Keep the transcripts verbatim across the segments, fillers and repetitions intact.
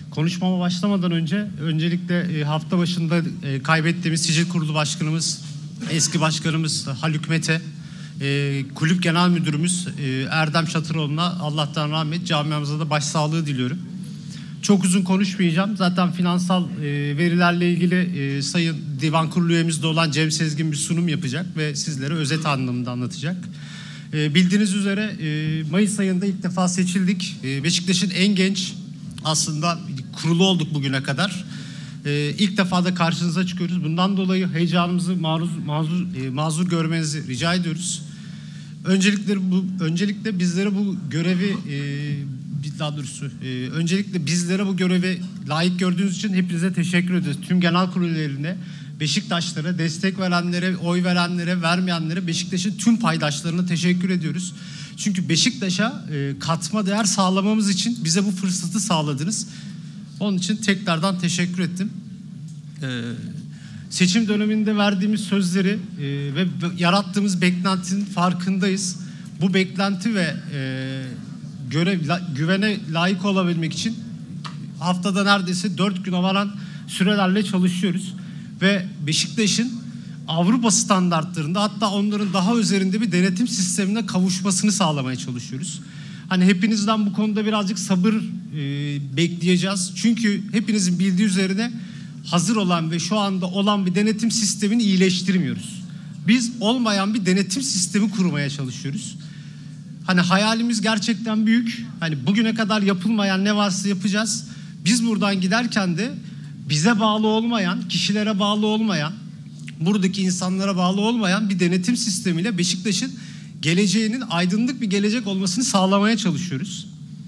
Konuşmama başlamadan önce öncelikle hafta başında kaybettiğimiz Sicil Kurulu Başkanımız, eski başkanımız Haluk Mete, kulüp genel müdürümüz Erdem Şatıroğlu'na Allah'tan rahmet, camiamıza da başsağlığı diliyorum. Çok uzun konuşmayacağım. Zaten finansal verilerle ilgili Sayın Divan Kurulu üyemizde olan Cem Sezgin bir sunum yapacak ve sizlere özet anlamında anlatacak. Bildiğiniz üzere Mayıs ayında ilk defa seçildik. Beşiktaş'ın en genç aslında kurulu olduk bugüne kadar. İlk defa da karşınıza çıkıyoruz. Bundan dolayı heyecanımızı maruz, mazur, mazur görmenizi rica ediyoruz. Öncelikle bu öncelikle bizlere bu görevi daha doğrusu öncelikle bizlere bu görevi layık gördüğünüz için hepinize teşekkür ediyoruz. Tüm genel kurul üyelerine, Beşiktaşlara, destek verenlere, oy verenlere, vermeyenlere, Beşiktaş'ın tüm paydaşlarına teşekkür ediyoruz. Çünkü Beşiktaş'a e, katma değer sağlamamız için bize bu fırsatı sağladınız. Onun için tekrardan teşekkür ettim. E, seçim döneminde verdiğimiz sözleri e, ve yarattığımız beklentinin farkındayız. Bu beklenti ve e, görev, la, güvene layık olabilmek için haftada neredeyse dört güne varan sürelerle çalışıyoruz. Ve Beşiktaş'ın Avrupa standartlarında, hatta onların daha üzerinde bir denetim sistemine kavuşmasını sağlamaya çalışıyoruz. Hani hepinizden bu konuda birazcık sabır e, bekleyeceğiz. Çünkü hepinizin bildiği üzerine hazır olan ve şu anda olan bir denetim sistemini iyileştirmiyoruz. Biz olmayan bir denetim sistemi kurmaya çalışıyoruz. Hani hayalimiz gerçekten büyük. Hani bugüne kadar yapılmayan ne varsa yapacağız. Biz buradan giderken de bize bağlı olmayan, kişilere bağlı olmayan, buradaki insanlara bağlı olmayan bir denetim sistemiyle Beşiktaş'ın geleceğinin aydınlık bir gelecek olmasını sağlamaya çalışıyoruz.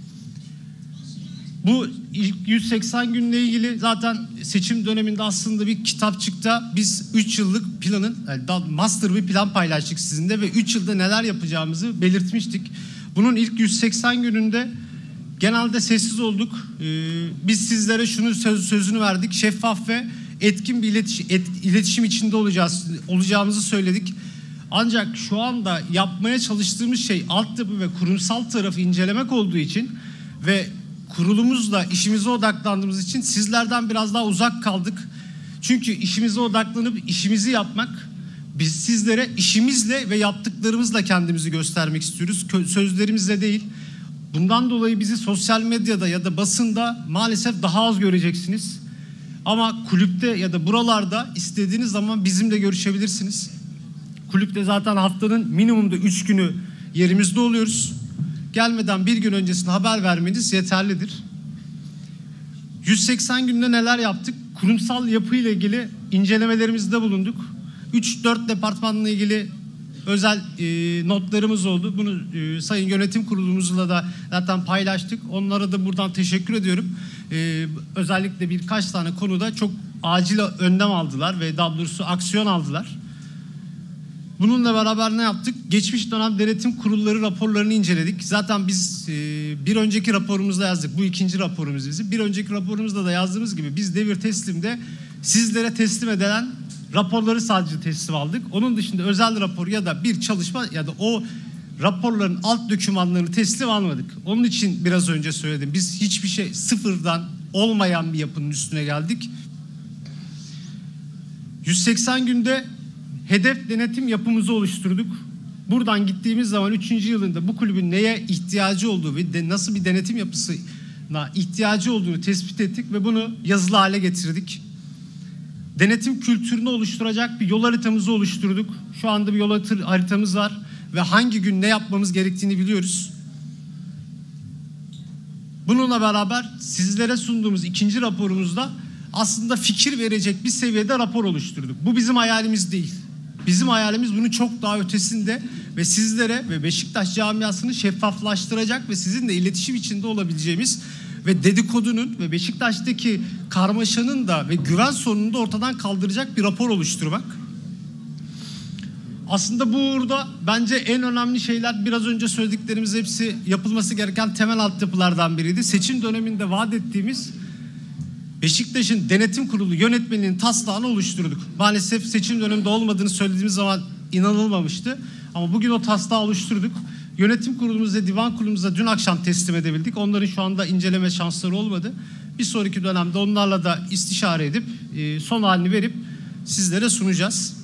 Bu ilk yüz seksen günle ilgili zaten seçim döneminde aslında bir kitapçıkta biz üç yıllık planın, yani master bir plan paylaştık sizinle ve üç yılda neler yapacağımızı belirtmiştik. Bunun ilk yüz seksen gününde genelde sessiz olduk. Ee, biz sizlere şunu söz, sözünü verdik. Şeffaf ve etkin bir iletişim, et, iletişim içinde olacağız, olacağımızı söyledik. Ancak şu anda yapmaya çalıştığımız şey altyapı ve kurumsal tarafı incelemek olduğu için ve kurulumuzla işimize odaklandığımız için sizlerden biraz daha uzak kaldık. Çünkü işimize odaklanıp işimizi yapmak, biz sizlere işimizle ve yaptıklarımızla kendimizi göstermek istiyoruz. Sözlerimizle değil. Bundan dolayı bizi sosyal medyada ya da basında maalesef daha az göreceksiniz. Ama kulüpte ya da buralarda istediğiniz zaman bizimle görüşebilirsiniz. Kulüpte zaten haftanın minimumda üç günü yerimizde oluyoruz. Gelmeden bir gün öncesinde haber vermeniz yeterlidir. yüz seksen günde neler yaptık? Kurumsal yapı ile ilgili incelemelerimizde bulunduk. üç dört departmanla ilgili özel e, notlarımız oldu. Bunu e, Sayın Yönetim Kurulumuzla da zaten paylaştık. Onlara da buradan teşekkür ediyorum. E, özellikle birkaç tane konuda çok acil önlem aldılar ve daha doğrusu aksiyon aldılar. Bununla beraber ne yaptık? Geçmiş dönem denetim kurulları raporlarını inceledik. Zaten biz e, bir önceki raporumuzda yazdık. Bu ikinci raporumuz bizim. Bir önceki raporumuzda da yazdığımız gibi biz devir teslimde sizlere teslim edilen raporları sadece teslim aldık. Onun dışında özel rapor ya da bir çalışma ya da o raporların alt dokümanlarını teslim almadık. Onun için biraz önce söyledim. Biz hiçbir şey sıfırdan olmayan bir yapının üstüne geldik. yüz seksen günde hedef denetim yapımızı oluşturduk. Buradan gittiğimiz zaman üçüncü yılında bu kulübün neye ihtiyacı olduğu ve de nasıl bir denetim yapısına ihtiyacı olduğunu tespit ettik ve bunu yazılı hale getirdik. Denetim kültürünü oluşturacak bir yol haritamızı oluşturduk. Şu anda bir yol haritamız var ve hangi gün ne yapmamız gerektiğini biliyoruz. Bununla beraber sizlere sunduğumuz ikinci raporumuzda aslında fikir verecek bir seviyede rapor oluşturduk. Bu bizim hayalimiz değil. Bizim hayalimiz bunun çok daha ötesinde ve sizlere ve Beşiktaş camiasını şeffaflaştıracak ve sizinle iletişim içinde olabileceğimiz ve dedikodunun ve Beşiktaş'taki karmaşanın da ve güven sorununu da ortadan kaldıracak bir rapor oluşturmak. Aslında burada bence en önemli şeyler biraz önce söylediklerimiz hepsi yapılması gereken temel altyapılardan biriydi. Seçim döneminde vaat ettiğimiz Beşiktaş'ın denetim kurulu yönetmeninin taslağını oluşturduk. Maalesef seçim döneminde olmadığını söylediğimiz zaman inanılmamıştı. Ama bugün o taslağı oluşturduk Yönetim kurulumuz ve divan kurulumuza dün akşam teslim edebildik. Onların şu anda inceleme şansları olmadı. Bir sonraki dönemde onlarla da istişare edip e, son halini verip sizlere sunacağız.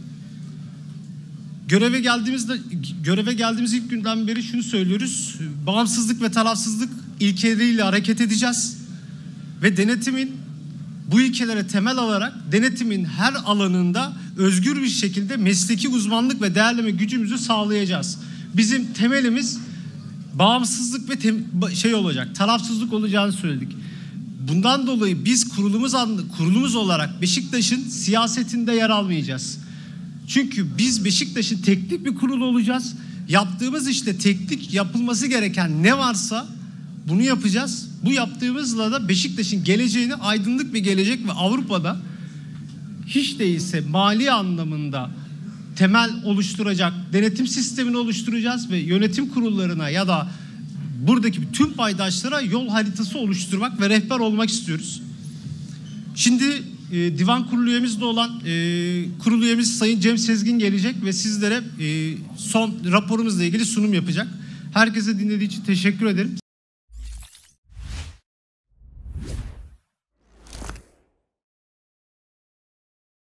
Göreve geldiğimizde göreve geldiğimiz ilk günden beri şunu söylüyoruz. Bağımsızlık ve tarafsızlık ilkeleriyle hareket edeceğiz. Ve denetimin bu ilkelere temel alarak denetimin her alanında özgür bir şekilde mesleki uzmanlık ve değerleme gücümüzü sağlayacağız. Bizim temelimiz bağımsızlık ve tem şey olacak, tarafsızlık olacağını söyledik. Bundan dolayı biz kurulumuz kurulumuz olarak Beşiktaş'ın siyasetinde yer almayacağız. Çünkü biz Beşiktaş'ın teknik bir kurul olacağız. Yaptığımız işte teknik yapılması gereken ne varsa bunu yapacağız. Bu yaptığımızla da Beşiktaş'ın geleceğini aydınlık bir gelecek ve Avrupa'da hiç değilse mali anlamında temel oluşturacak denetim sistemini oluşturacağız ve yönetim kurullarına ya da buradaki tüm paydaşlara yol haritası oluşturmak ve rehber olmak istiyoruz. Şimdi e, divan kurulu üyemizde olan e, kurulu üyemiz Sayın Cem Sezgin gelecek ve sizlere e, son raporumuzla ilgili sunum yapacak. Herkese dinlediği için teşekkür ederim.